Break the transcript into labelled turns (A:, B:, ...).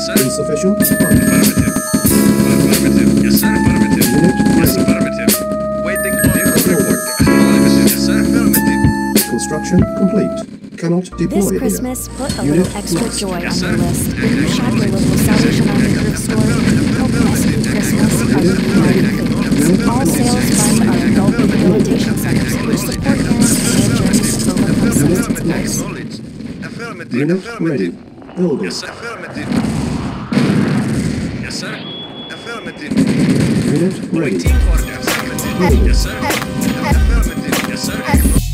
A: Yes, sir.
B: Insufficient funds.
A: Affirmative. Affirmative. Yes, sir. Affirmative.
B: Unit
A: Yes,
B: ready.
A: affirmative. Waiting vehicle report. Affirmative. Yes, sir. Affirmative.
B: Construction complete. Cannot deploy
C: This
B: here.
C: Christmas, put a
B: Unit
C: little extra
B: lost.
C: joy
A: Yes,
C: on
A: sir.
C: your list. When you shop your local Salvation Army thrift store, help rescue Christmas are reuniting families. All sales fund our adult rehabilitation centers, which support parents in their journeys to overcome substance abuse.
A: Acknowledged. Affirmative.
B: Unit ready.
A: Affirmative.
B: Building.
A: Yes, sir. Affirmative. Yes, sir. Affirmative.
B: Unit ready.
A: Waiting order. Affirmative. Yes, sir. Affirmative. Yes, sir.